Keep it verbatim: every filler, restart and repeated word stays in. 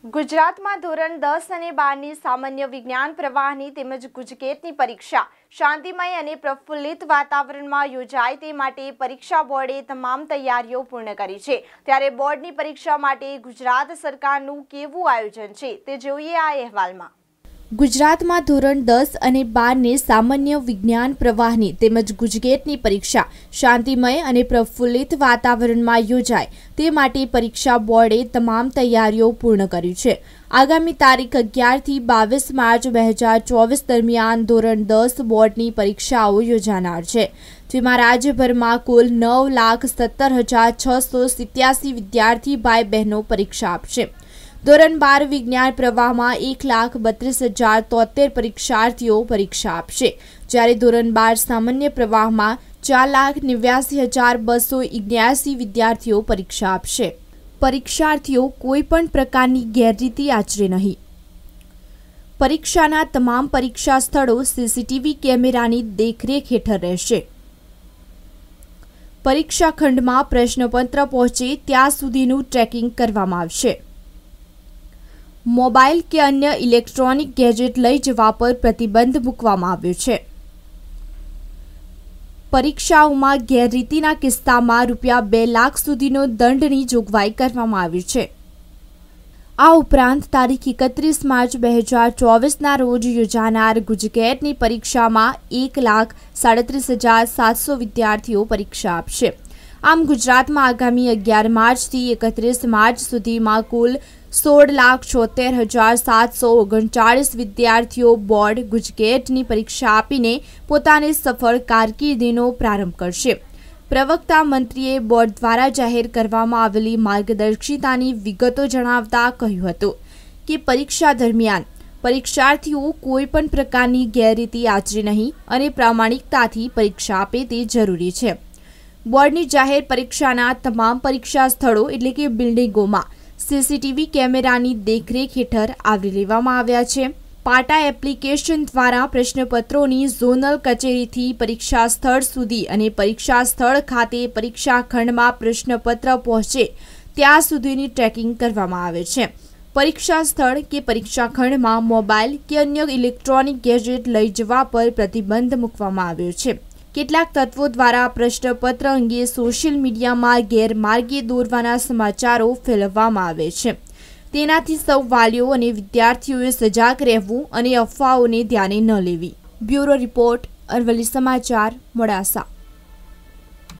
ગુજરાતમાં ધોરણ દસ અને બારની સામાન્ય વિજ્ઞાન પ્રવાહની તેમજ ગુજકેટની પરીક્ષા શાંતિમય અને પ્રફુલ્લિત વાતાવરણમાં યોજાય તે માટે પરીક્ષા બોર્ડે તમામ તૈયારીઓ પૂર્ણ કરી છે। ત્યારે બોર્ડની પરીક્ષા માટે ગુજરાત સરકારનું કેવું આયોજન છે તે જોઈએ આ અહેવાલમાં। ગુજરાતમાં ધોરણ દસ અને બારની સામાન્ય વિજ્ઞાન પ્રવાહની તેમજ ગુજકેટની પરીક્ષા શાંતિમય અને પ્રફુલ્લિત વાતાવરણમાં યોજાય તે માટે પરીક્ષા બોર્ડે તમામ તૈયારીઓ પૂર્ણ કરી છે। આગામી તારીખ અગિયાર થી બાવીસ માર્ચ બે હજાર ચોવીસ દરમિયાન ધોરણ દસ બોર્ડની પરીક્ષાઓ યોજાનાર છે, જેમાં રાજ્યભરમાં કુલ નવ લાખ સત્તર હજાર છસો સિત્યાસી વિદ્યાર્થી ભાઈ બહેનો પરીક્ષા આપશે। ધોરણ બાર વિજ્ઞાન પ્રવાહમાં એક લાખ બત્રીસ હજાર તોતેર પરીક્ષાર્થીઓ પરીક્ષા આપશે, જ્યારે ધોરણ બાર સામાન્ય પ્રવાહમાં ચાર લાખ નેવ્યાસી હજાર બસો ઇગ્યાસી વિદ્યાર્થીઓ પરીક્ષા આપશે। પરીક્ષાર્થીઓ કોઈપણ પ્રકારની ગેરરીતિ આચરે નહીં। પરીક્ષાના તમામ પરીક્ષા સ્થળો સીસીટીવી કેમેરાની દેખરેખ હેઠળ રહેશે। પરીક્ષા ખંડમાં પ્રશ્નપત્ર પહોંચે ત્યાં સુધીનું ટ્રેકિંગ કરવામાં આવશે। મોબાઈલ કે અન્ય ઇલેક્ટ્રોનિક ગેજેટ લઈ જવા પર પ્રતિબંધ મૂકવામાં આવ્યો છે। પરીક્ષાઓમાં ગેરરીતિના કિસ્સામાં રૂપિયા બે લાખ સુધીનો દંડની જોગવાઈ કરવામાં આવી છે। આ ઉપરાંત તારીખ એકત્રીસ માર્ચ બે હજાર ચોવીસના રોજ યોજાનાર ગુજકેટની પરીક્ષામાં એક લાખ સાડત્રીસ હજાર સાતસો વિદ્યાર્થીઓ પરીક્ષા આપશે। આમ ગુજરાતમાં આગામી અગિયાર માર્ચથી એકત્રીસ માર્ચ સુધીમાં કુલ સોળ લાખ છોતેર હજાર સાતસો ઓગણચાળીસ વિદ્યાર્થીઓ બોર્ડ ગુજકેટની પરીક્ષા આપીને પોતાની સફળ કારકિર્દીનો પ્રારંભ કરશે। પ્રવક્તા મંત્રીએ બોર્ડ દ્વારા જાહેર કરવામાં આવેલી માર્ગદર્શિતાની વિગતો જણાવતા કહ્યું હતું કે પરીક્ષા દરમિયાન પરીક્ષાર્થીઓ કોઈપણ પ્રકારની ગેરરીતિ આચરે નહીં અને પ્રામાણિકતાથી પરીક્ષા આપે તે જરૂરી છે। બોર્ડની જાહેર પરીક્ષાના તમામ પરીક્ષા સ્થળો એટલે કે બિલ્ડિંગોમાં સીસીટીવી કેમેરાની દેખરેખ હેઠળ આવરી લેવામાં આવ્યા છે। પાટા એપ્લિકેશન દ્વારા પ્રશ્નપત્રોની ઝોનલ કચેરીથી પરીક્ષા સ્થળ સુધી અને પરીક્ષા સ્થળ ખાતે પરીક્ષા ખંડમાં પ્રશ્નપત્ર પહોંચે ત્યાં સુધીની ટ્રેકિંગ કરવામાં આવે છે। પરીક્ષા સ્થળ કે પરીક્ષા ખંડમાં મોબાઈલ કે અન્ય ઇલેક્ટ્રોનિક ગેજેટ લઈ જવા પર પ્રતિબંધ મૂકવામાં આવ્યો છે। કેટલાક તત્વો દ્વારા પ્રશ્નપત્ર અંગે સોશિયલ મીડિયામાં ગેરમાર્ગે દોરવાના સમાચારો ફેલાવવામાં આવે છે, તેનાથી સૌ વાલીઓ અને વિદ્યાર્થીઓએ સજાગ રહેવું અને અફવાઓને ધ્યાને ન લેવી। બ્યુરો રિપોર્ટ, અરવલ્લી સમાચાર, મોડાસા।